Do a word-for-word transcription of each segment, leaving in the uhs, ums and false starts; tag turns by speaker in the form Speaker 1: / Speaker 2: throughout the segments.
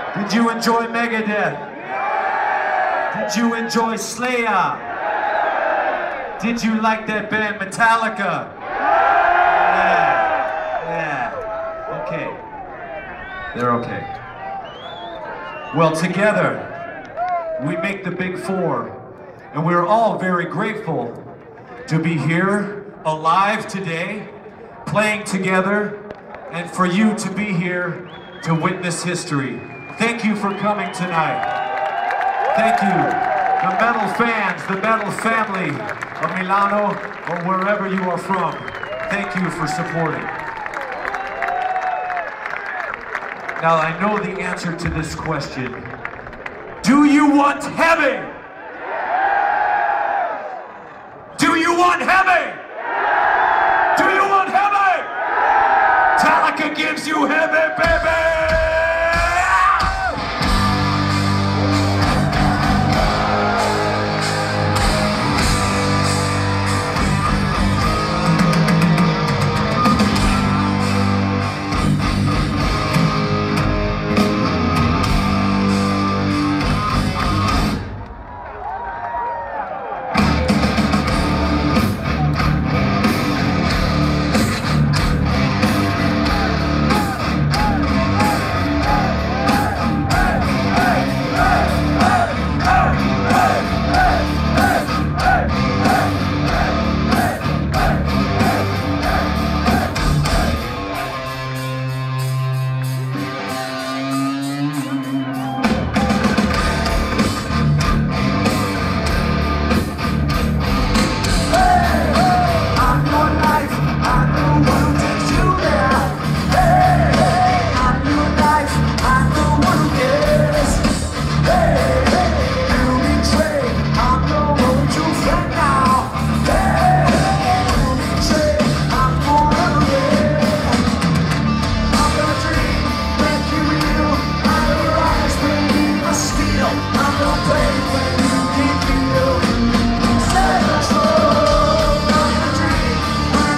Speaker 1: Did you enjoy Megadeth? Did you enjoy Slayer? Did you like that band Metallica? Yeah, yeah, okay. They're okay. Well, together, we make the Big Four, and we're all very grateful to be here, alive today, playing together, and for you to be here to witness history. Thank you for coming tonight. Thank you, the metal fans, the metal family of Milano, or wherever you are from. Thank you for supporting. Now, I know the answer to this question. Do you want heavy? Do you want heavy? Do you want heavy? Metallica gives you heavy, baby!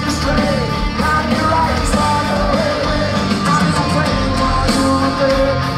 Speaker 2: Yeah.